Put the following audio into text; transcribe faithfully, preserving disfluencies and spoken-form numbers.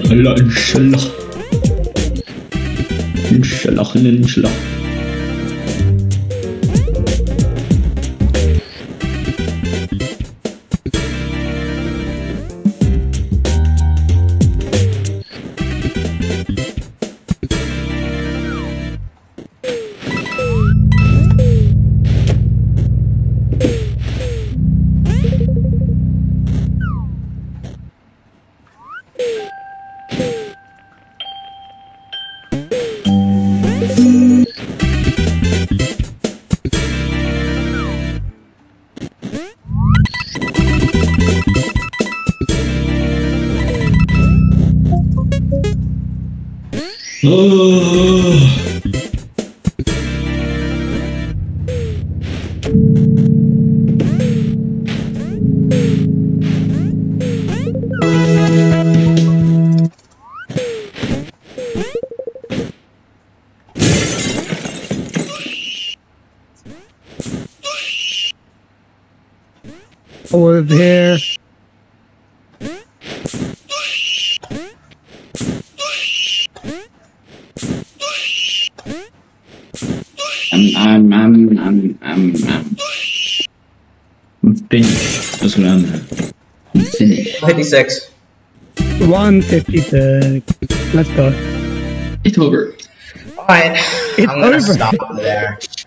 Allah, Inshallah. Inshallah, Inshallah. Oh. Over there. Um, um, um, um, um. I'm finished. That's what I'm at. I'm finished. fifty-six. one fifty-six. Let's go. It's over. Alright. It's I'm gonna over. stop there.